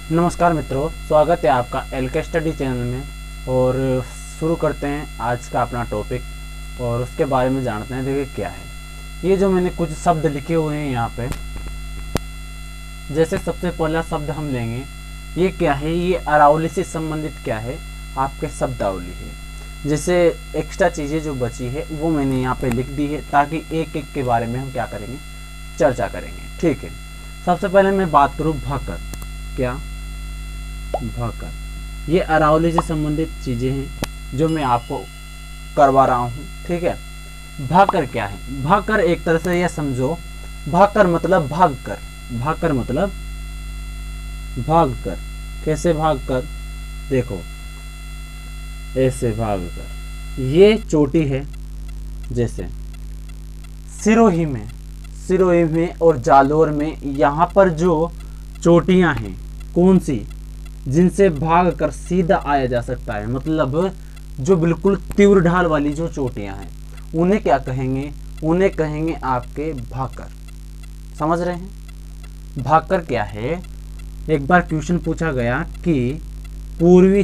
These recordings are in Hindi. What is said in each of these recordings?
नमस्कार मित्रों, स्वागत है आपका एलके स्टडी चैनल में। और शुरू करते हैं आज का अपना टॉपिक और उसके बारे में जानते हैं। देखिए क्या है ये जो मैंने कुछ शब्द लिखे हुए हैं यहाँ पे। जैसे सबसे पहला शब्द हम लेंगे, ये क्या है, ये अरावली से संबंधित क्या है, आपके शब्दावली है। जैसे एक्स्ट्रा चीज़ें जो बची है वो मैंने यहाँ पे लिख दी है ताकि एक एक के बारे में हम क्या करेंगे, चर्चा करेंगे। ठीक है, सबसे पहले मैं बात करूँ भाकर। क्या भाकर, ये अरावली से संबंधित चीज़ें हैं जो मैं आपको करवा रहा हूँ। ठीक है, भाकर क्या है, भाकर एक तरह से यह समझो, भाकर मतलब भाग कर। भाकर मतलब भाग कर। कैसे भाग कर, देखो ऐसे भाग कर। ये चोटी है, जैसे सिरोही में और जालोर में, यहाँ पर जो चोटियाँ हैं कौन सी, जिनसे भाग कर सीधा आया जा सकता है, मतलब जो बिल्कुल तीव्र ढाल वाली जो चोटियाँ हैं उन्हें क्या कहेंगे, उन्हें कहेंगे आपके भाकर। समझ रहे हैं, भाकर क्या है। एक बार क्वेश्चन पूछा गया कि पूर्वी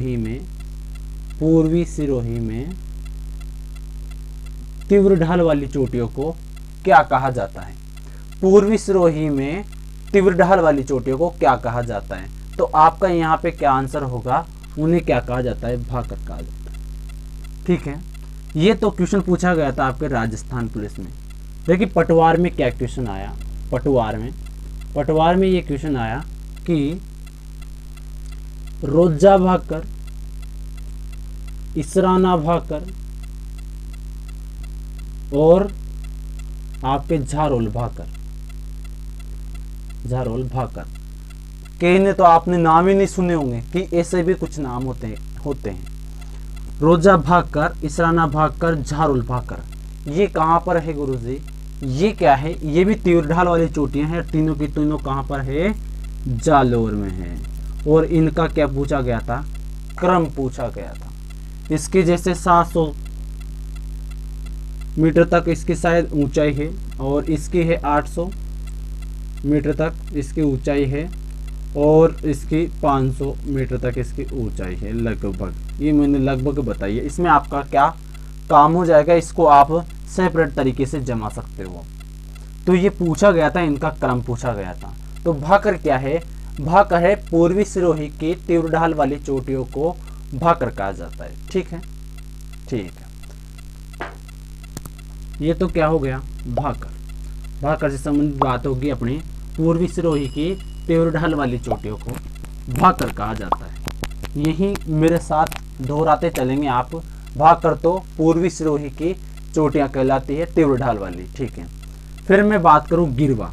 सिरोही में तीव्र ढाल वाली चोटियों को क्या कहा जाता है। पूर्वी सिरोही में तीव्र ढाल वाली चोटियों को क्या कहा जाता है, तो आपका यहाँ पे क्या आंसर होगा, उन्हें क्या कहा जाता है, भाकर कहा जाता है। ठीक है, ये तो क्वेश्चन पूछा गया था आपके राजस्थान पुलिस में। देखिए पटवार में क्या क्वेश्चन आया, पटवार में ये क्वेश्चन आया कि रोजा भाकर, इसराना भाकर और आपके झारोल भाकर। कई ने तो आपने नाम ही नहीं सुने होंगे कि ऐसे भी कुछ नाम होते हैं। रोजा भाकर, इसराना भाकर, झारोल भाकर, ये कहाँ पर है गुरुजी, ये क्या है, ये भी तीव्र ढाल वाली चोटियां हैं। तीनों की तीनों कहाँ पर है, जालोर में है। और इनका क्या पूछा गया था, क्रम पूछा गया था। इसके जैसे 700 मीटर तक इसकी शायद ऊंचाई है और इसकी है 800 मीटर तक इसकी ऊंचाई है और इसकी 500 मीटर तक इसकी ऊंचाई है लगभग। ये मैंने लगभग बताई है, इसमें आपका क्या काम हो जाएगा, इसको आप सेपरेट तरीके से जमा सकते हो। तो ये पूछा गया था, इनका क्रम पूछा गया था। तो भाकर क्या है, भाकर है पूर्वी सिरोही की तीव्र ढाल वाली चोटियों को भाकर कहा जाता है। ठीक है, ये तो क्या हो गया, भाकर से संबंधित बात होगी अपनी। पूर्वी सिरोही की तीव्र ढाल वाली चोटियों को भाकर कहा जाता है। यही मेरे साथ दोहराते चलेंगे आप। भाकर तो पूर्वी सिरोही की चोटियां कहलाती है, तीव्र ढाल वाली। ठीक है, फिर मैं बात करूं गिरवा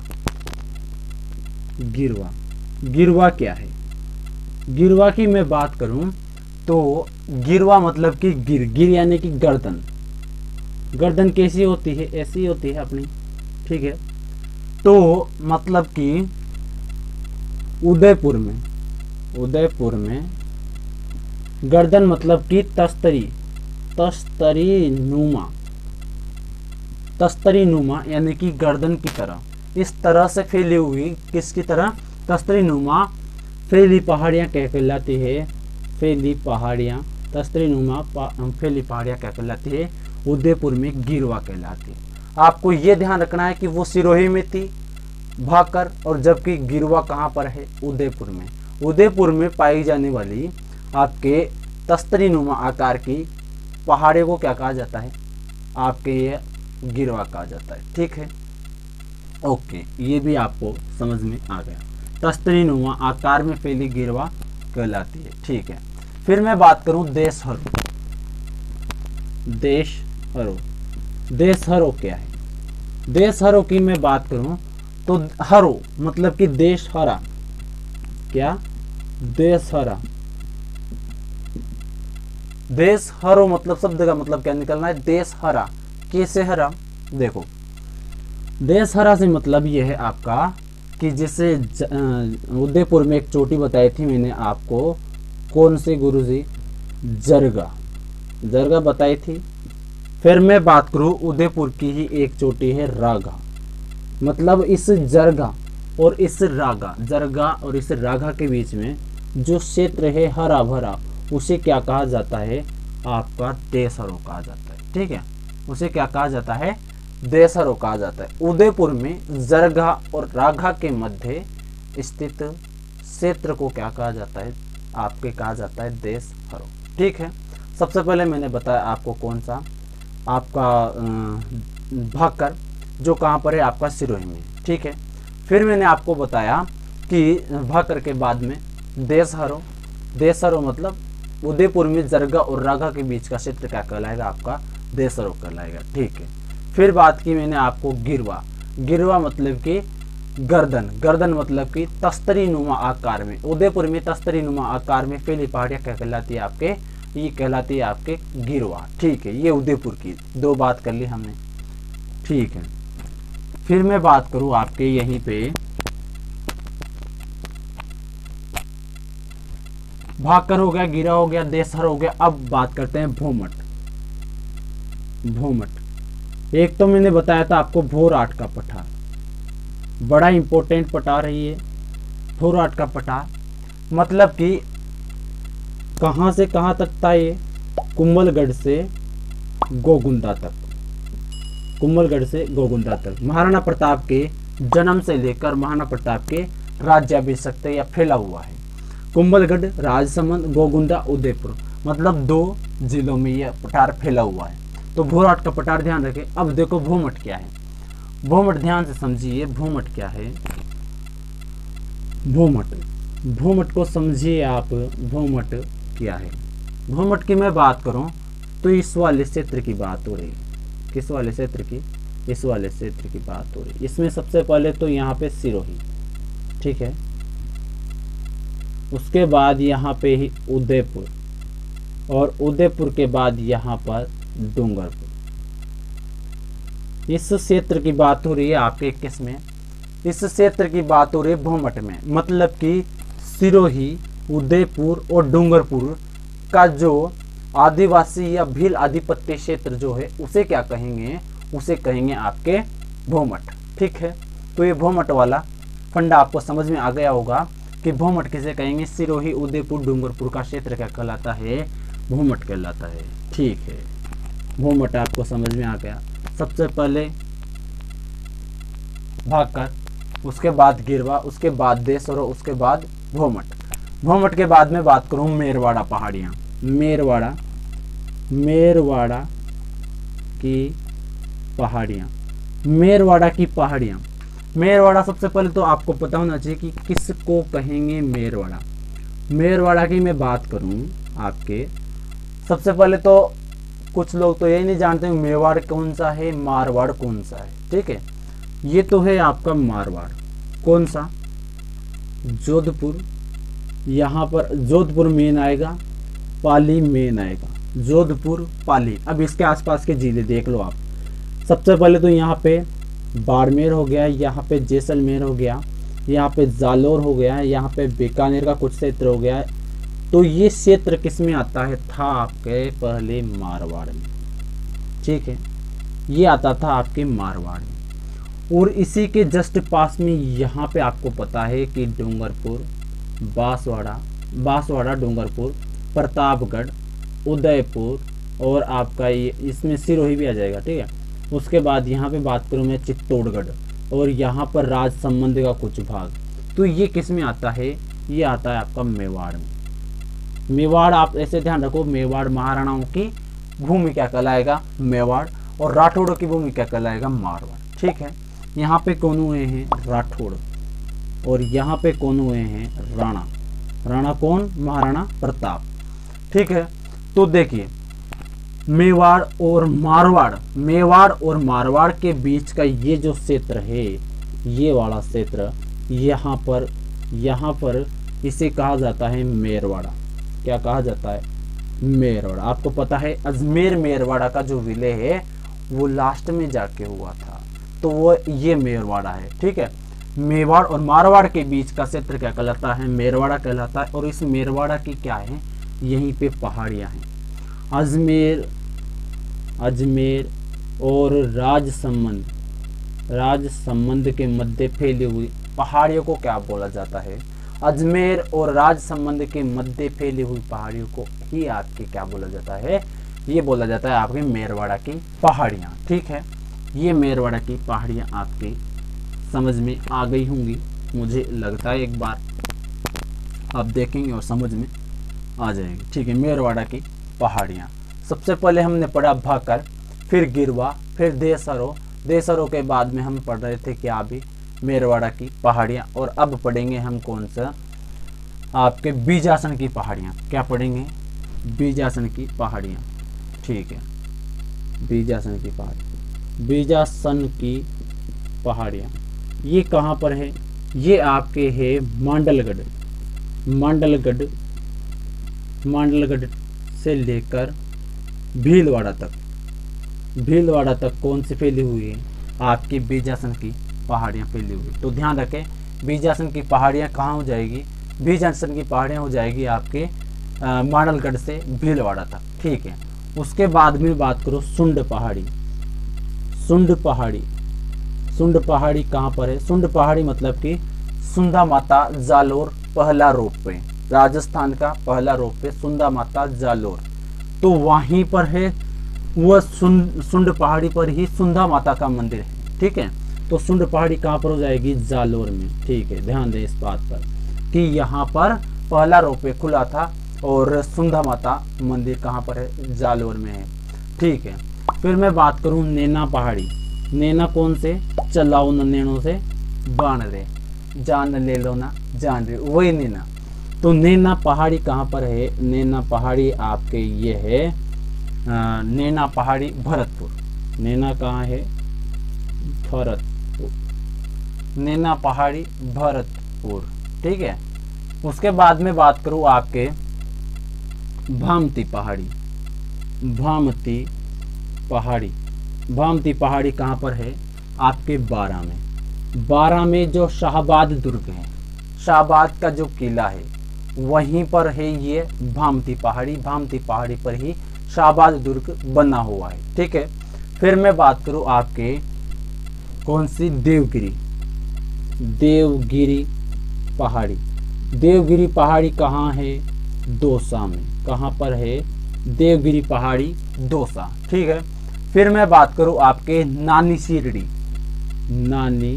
क्या है। गिरवा की मैं बात करूं तो गिरवा मतलब कि गिर यानी कि गर्दन कैसी होती है, ऐसी होती है अपनी। ठीक है, तो मतलब कि उदयपुर में गर्दन मतलब कि तस्तरी नुमा यानी कि गर्दन की तरह, इस तरह से फैली हुई, किसकी तरह, तस्तरी नुमा फैली पहाड़ियाँ क्या कहलाती है, फैली पहाड़ियाँ क्या कहलाती है, उदयपुर में गिरवा कहलाती है। आपको ये ध्यान रखना है कि वो सिरोही में थी भाकर, और जबकि गिरवा कहाँ पर है, उदयपुर में पाई जाने वाली आपके तस्तरी नुमा आकार की पहाड़ियों को क्या कहा जाता है, आपके ये गिरवा कहा जाता है। ठीक है, ओके, ये भी आपको समझ में आ गया। तस्तरी नुमा आकार में फैली गिरवा कहलाती है। ठीक है, फिर मैं बात करूं देशहरो क्या है। देशहरो की मैं बात करूं तो हरो मतलब कि देशहरा। क्या, देशहरो मतलब शब्द का मतलब क्या निकलना है, देशहरा। कैसे हरा, देखो देशहरा से मतलब ये है आपका कि जैसे उदयपुर में एक चोटी बताई थी मैंने आपको, कौन सी गुरुजी, जरगा बताई थी। फिर मैं बात करूं उदयपुर की ही एक चोटी है रागा, मतलब इस जरगा और इस रागा, जरगा और इस रागा के बीच में जो क्षेत्र है हरा भरा, उसे क्या कहा जाता है? आपका देशहरो कहा जाता है। ठीक है, उसे क्या कहा जाता है? देशहरो कहा जाता है। उदयपुर में जरगा और रागा के मध्य स्थित क्षेत्र को क्या कहा जाता है? आपके कहा जाता है देशहरो। ठीक है, सबसे पहले मैंने बताया आपको कौन सा, आपका भाकर, जो कहाँ पर है? आपका सिरोही में। ठीक है, फिर मैंने आपको बताया कि भाकर के बाद में देशहरो। देशहरो मतलब उदयपुर में जरगा और रागा के बीच का क्षेत्र क्या कहलाएगा? आपका देशहरो कहलाएगा। ठीक है, फिर बात की मैंने आपको गिरवा। गिरवा मतलब कि गर्दन। गर्दन मतलब कि तस्तरी नुमा आकार में। उदयपुर में तस्तरी नुमा आकार में फैली पहाड़ियाँ क्या कहलाती है? आपके ये कहलाती है आपके गिरवा। ठीक है, ये उदयपुर की दो बात कर ली हमने। ठीक है, फिर मैं बात करूं आपके यहीं पे भाकर हो गया, गिरा हो गया, देशहर हो गया। अब बात करते हैं भोमट। भोमट एक तो मैंने बताया था आपको भोराट का पठार, बड़ा इंपॉर्टेंट पठार है ये। भोराट का पठार मतलब कि कहाँ से कहाँ तक था ये? कुंभलगढ़ से गोगुंदा तक। कुंभलगढ़ से गोगुंदा तक महाराणा प्रताप के जन्म से लेकर महाराणा प्रताप के राज्याभिषेक तक यह फैला हुआ है। कुंभलगढ़, राजसमंद, गोगुंदा, उदयपुर मतलब 2 जिलों में यह पठार फैला हुआ है। तो भोराट का पठार ध्यान रखें। अब देखो भोमट क्या है? भोमट ध्यान से समझिए, भोमट क्या है? भोमट, भोमट को समझिए आप। भोमट क्या है? भोमट की मैं बात करूं तो इस वाले क्षेत्र की बात हो रही है। किस वाले क्षेत्र की? इस वाले क्षेत्र की बात हो रही है। इसमें सबसे पहले तो यहाँ पे सिरोही, ठीक है, उसके बाद यहाँ पे ही उदयपुर, और उदयपुर के बाद यहाँ पर डूंगरपुर। इस क्षेत्र की बात हो रही है आपके किसमें? इस क्षेत्र की बात हो रही है भोमट में। मतलब कि सिरोही, उदयपुर और डूंगरपुर का जो आदिवासी या भील आधिपत्य क्षेत्र जो है उसे क्या कहेंगे? उसे कहेंगे आपके भोमट। ठीक है, तो ये भोमट वाला फंडा आपको समझ में आ गया होगा कि भोमट किसे कहेंगे? सिरोही, उदयपुर, डूंगरपुर का क्षेत्र क्या कहलाता है? भोमट कहलाता है। ठीक है, भोमट आपको समझ में आ गया। सबसे पहले भाकर, उसके बाद गिरवा, उसके बाद देशहरो, उसके बाद भोमट। भोमट के बाद में बात करूं मेरवाड़ा पहाड़ियाँ। मेरवाड़ा, मेरवाड़ा की पहाड़ियाँ। मेरवाड़ा की पहाड़ियाँ, मेरवाड़ा सबसे पहले तो आपको पता होना चाहिए कि किसको कहेंगे मेरवाड़ा। मेरवाड़ा की मैं बात करूं आपके, सबसे पहले तो कुछ लोग तो यही नहीं जानते मेवाड़ कौन सा है, मारवाड़ कौन सा है। ठीक है, ये तो है आपका मारवाड़। कौन सा? जोधपुर, यहाँ पर जोधपुर मेन आएगा, पाली मेन आएगा। जोधपुर, पाली। अब इसके आसपास के जिले देख लो आप। सबसे पहले तो यहाँ पे बाड़मेर हो गया, यहाँ पे जैसलमेर हो गया, यहाँ पे जालोर हो गया, यहाँ पे बीकानेर का कुछ क्षेत्र हो गया। तो ये क्षेत्र किस में आता है? था आपके पहले मारवाड़ में। ठीक है, ये आता था आपके मारवाड़ में। और इसी के जस्ट पास में यहाँ पे आपको पता है कि डूंगरपुर, बांसवाड़ा, बांसवाड़ा, डूंगरपुर, प्रतापगढ़, उदयपुर और आपका ये इसमें सिरोही भी आ जाएगा। ठीक है, उसके बाद यहाँ पे बात करूँ मैं चित्तौड़गढ़, और यहाँ पर राजसमंद का कुछ भाग। तो ये किस में आता है? ये आता है आपका मेवाड़ में। मेवाड़ आप ऐसे ध्यान रखो, मेवाड़ महाराणाओं की भूमि क्या कहलाएगा? मेवाड़। और राठौड़ों की भूमि क्या कहलाएगा? मारवाड़। ठीक है, यहाँ पे कौन हुए हैं? राठौड़। और यहाँ पे कौन हुए हैं? राणा। राणा कौन? महाराणा प्रताप। ठीक है, तो देखिए मेवाड़ और मारवाड़, मेवाड़ और मारवाड़ के बीच का ये जो क्षेत्र है, ये वाला क्षेत्र, यहाँ पर इसे कहा जाता है मेरवाड़ा। क्या कहा जाता है? मेरवाड़ा। आपको पता है अजमेर मेरवाड़ा का जो विलय है वो लास्ट में जाके हुआ था, तो वो ये मेरवाड़ा है। ठीक है, मेवाड़ और मारवाड़ के बीच का क्षेत्र क्या कहलाता है? मेरवाड़ा कहलाता है। और इस मेरवाड़ा की क्या है? यहीं पे पहाड़ियाँ हैं। अजमेर और राजसमंद के मध्य फैली हुई पहाड़ियों को क्या बोला जाता है? अजमेर और राजसमंद के मध्य फैली हुई पहाड़ियों को ही आपके क्या बोला जाता है? ये बोला जाता है आपके मेरवाड़ा की पहाड़ियाँ। ठीक है, ये मेरवाड़ा की पहाड़ियाँ आपके समझ में आ गई होंगी, मुझे लगता है एक बार आप देखेंगे और समझ में आ जाएगी। ठीक है, मेरवाड़ा की पहाड़ियाँ। सबसे पहले हमने पढ़ा भाकर, फिर गिरवा, फिर देसरो। देसरो के बाद में हम पढ़ रहे थे क्या अभी? मेरवाड़ा की पहाड़ियाँ। और अब पढ़ेंगे हम कौन सा? आपके बीजासन की पहाड़ियाँ। क्या पढ़ेंगे? बीजासन की पहाड़ियाँ। ठीक है, बीजासन की पहाड़ी। बीजासन की पहाड़ियाँ ये कहाँ पर है? ये आपके है मांडलगढ़। मांडलगढ़, मांडलगढ़ से लेकर भीलवाड़ा तक, भीलवाड़ा तक कौन सी फैली हुई है? आपकी बीजासन की पहाड़ियाँ फैली हुई। तो ध्यान रखें, बीजासन की पहाड़ियाँ कहाँ हो जाएगी? बीजासन की पहाड़ियाँ हो जाएगी आपके मांडलगढ़ से भीलवाड़ा तक। ठीक है, उसके बाद में बात करो सुंड पहाड़ी। सुंड पहाड़ी, सुंड पहाड़ी कहाँ पर है? सुंड पहाड़ी मतलब कि सुंदा माता जालोर पहला रोपवे, राजस्थान का पहला रोपवे सुंदा माता जालोर, तो वहीं पर है। वह सुंड पहाड़ी पर ही सुंदा माता का मंदिर है। ठीक है, तो सुंड पहाड़ी कहाँ पर हो जाएगी? जालोर में। ठीक है, ध्यान दें इस बात पर कि यहाँ पर पहला रोपवे खुला था और सुंदा माता मंदिर कहाँ पर है? जालोर में है। ठीक है, फिर मैं बात करूँ नैना पहाड़ी। नैना कौन से? चलाओ न नैनों से बाण रे, जान ले लो ना जान रे, वही नैना। तो नैना पहाड़ी कहाँ पर है? नैना पहाड़ी आपके ये है नैना पहाड़ी भरतपुर। नैना कहाँ है? भरतपुर, नैना पहाड़ी भरतपुर। ठीक है, उसके बाद में बात करूँ आपके भामती पहाड़ी। भामती पहाड़ी, भामती पहाड़ी कहाँ पर है? आपके बारा में। बारा में जो शाहबाद दुर्ग है, शाहबाद का जो किला है वहीं पर है ये भामती पहाड़ी। भामती पहाड़ी पर ही शाहबाद दुर्ग बना हुआ है। ठीक है, फिर मैं बात करूँ आपके कौन सी? देवगिरी। देवगिरी पहाड़ी। देवगिरी पहाड़ी कहाँ है? दौसा में। कहाँ पर है? देवगिरी पहाड़ी दौसा। ठीक है, फिर मैं बात करूँ आपके नानी सीरड़ी। नानी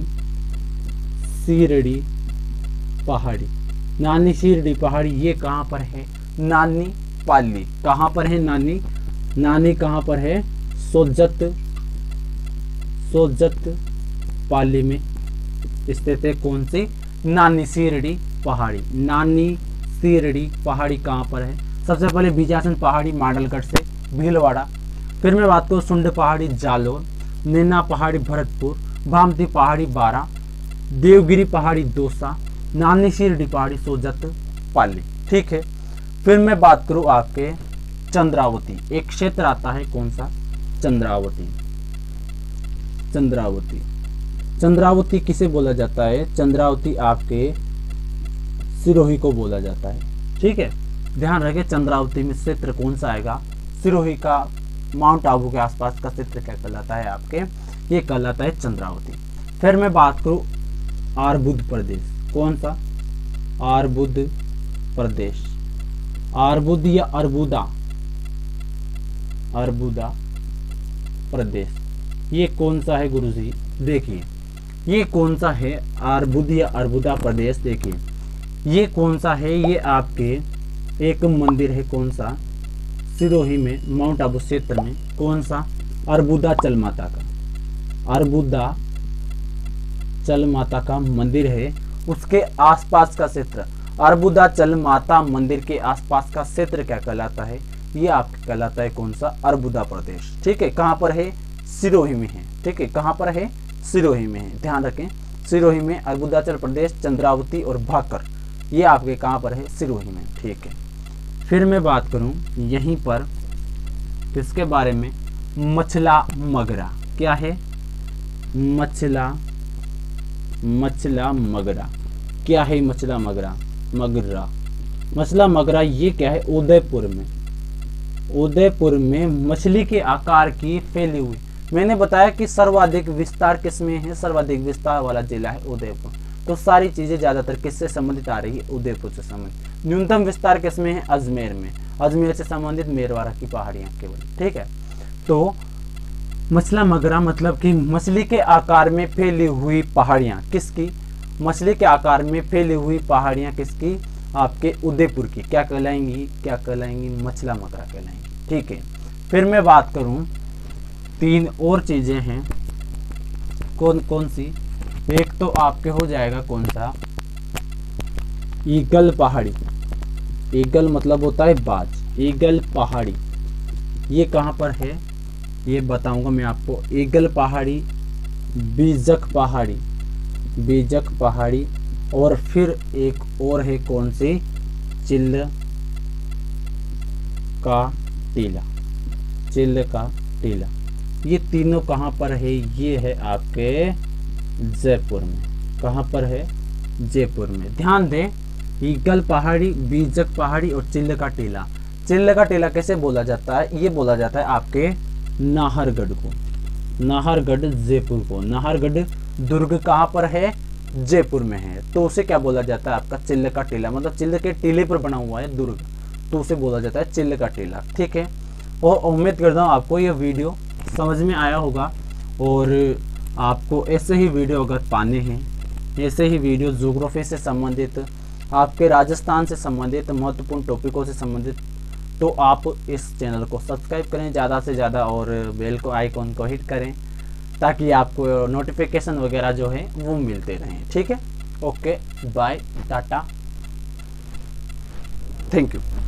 सीरड़ी पहाड़ी। नानी सीरड़ी पहाड़ी ये कहाँ पर है? नानी पाली। कहाँ पर है नानी? नानी कहाँ पर है? सोजत, सोजत पाली में स्थित है। कौन सी? नानी सीरड़ी पहाड़ी। नानी सीरड़ी पहाड़ी कहाँ पर है? सबसे पहले बीजासन पहाड़ी मांडलगढ़ से भीलवाड़ा। फिर मैं बात करूँ सुंड पहाड़ी जालोर, नैना पहाड़ी भरतपुर, भामती पहाड़ी बारा, देवगिरी पहाड़ी दौसा, नानी सीरड़ी पहाड़ी सोजत पाली। ठीक है, फिर मैं बात करूँ आपके चंद्रावती। एक क्षेत्र आता है कौन सा? चंद्रावती। चंद्रावती, चंद्रावती किसे बोला जाता है? चंद्रावती आपके सिरोही को बोला जाता है। ठीक है, ध्यान रखें चंद्रावती में क्षेत्र कौन सा आएगा? सिरोही का, माउंट आबू के आसपास का क्षेत्र क्या कहलाता है आपके? ये कहलाता है चंद्रावती। फिर मैं बात करूँ आरबुद प्रदेश। कौन सा? आरबुद प्रदेश। आरबुद या अरबुदा? अरबुदा प्रदेश ये कौन सा है गुरुजी? देखिए ये कौन सा है? आरबुद या अरबुदा प्रदेश। देखिए ये कौन सा है? ये आपके एक मंदिर है। कौन सा? सिरोही में, माउंट आबू क्षेत्र में। कौन सा? अरबुदा चल माता का, अरबुदा चल माता का मंदिर है। उसके आसपास का क्षेत्र, अरबुदा चल माता मंदिर के आसपास का क्षेत्र क्या कहलाता है? ये आपका कहलाता है कौन सा? अरबुदा प्रदेश। ठीक है, कहाँ पर है? सिरोही में है। ठीक है, कहाँ पर है? सिरोही में है। ध्यान रखें, सिरोही में अरबुदाचल प्रदेश, चंद्रावती और भाकर ये आपके कहाँ पर है? सिरोही में। ठीक है, फिर मैं बात करूं यहीं पर किसके बारे में? मछला मगरा। क्या है? मछला, मछला मगरा। क्या है मछला मगरा? मगरा, मछला मगरा ये क्या है? उदयपुर में। उदयपुर में मछली के आकार की फैली हुई। मैंने बताया कि सर्वाधिक विस्तार किसमें है? सर्वाधिक विस्तार वाला जिला है उदयपुर। तो सारी चीज़ें ज़्यादातर किससे संबंधित आ रही है, उदयपुर से संबंधित। न्यूनतम विस्तार किसमें है, अजमेर में, अजमेर से संबंधित मेरवाड़ा की पहाड़ियाँ केवल, ठीक है। तो मछला मगरा मतलब कि मछली के आकार में फैली हुई पहाड़ियाँ किसकी, मछली के आकार में फैली हुई पहाड़ियाँ किसकी, आपके उदयपुर की, क्या कहलाएंगी, क्या कहलाएंगी, मछला मगरा कहलाएंगी, ठीक है। फिर मैं बात करूं, 3 और चीजें हैं, कौन कौन सी, एक तो आपके हो जाएगा कौन सा, ईगल पहाड़ी, ईगल मतलब होता है बाज, ईगल पहाड़ी, ये कहाँ पर है ये बताऊंगा मैं आपको। ईगल पहाड़ी, बीजक पहाड़ी, बीजक पहाड़ी, और फिर एक और है कौन सी, चिल्ल का टीला, चिल्ल का टीला। ये तीनों कहाँ पर है, ये है आपके जयपुर में, कहाँ पर है, जयपुर में। ध्यान दें, ईगल पहाड़ी, बीजक पहाड़ी और चिल्ल का टीला। चिल्ल का टीला कैसे बोला जाता है, ये बोला जाता है आपके नाहरगढ़ को, नाहरगढ़ जयपुर को, नाहरगढ़ दुर्ग कहाँ पर है, जयपुर में है, तो उसे क्या बोला जाता है आपका, चिल्ल का टीला, मतलब चिल्ल के टीले पर बना हुआ है दुर्ग, तो उसे बोला जाता है चिल्ल का टीला, ठीक है। और उम्मीद करता हूँ आपको ये वीडियो समझ में आया होगा, और आपको ऐसे ही वीडियो अगर पाने हैं, ऐसे ही वीडियो ज्योग्राफी से संबंधित, आपके राजस्थान से संबंधित महत्वपूर्ण टॉपिकों से संबंधित, तो आप इस चैनल को सब्सक्राइब करें ज़्यादा से ज़्यादा, और बेल को आइकॉन को हिट करें, ताकि आपको नोटिफिकेशन वगैरह जो है वो मिलते रहें, ठीक है। Okay, bye, tata, thank you.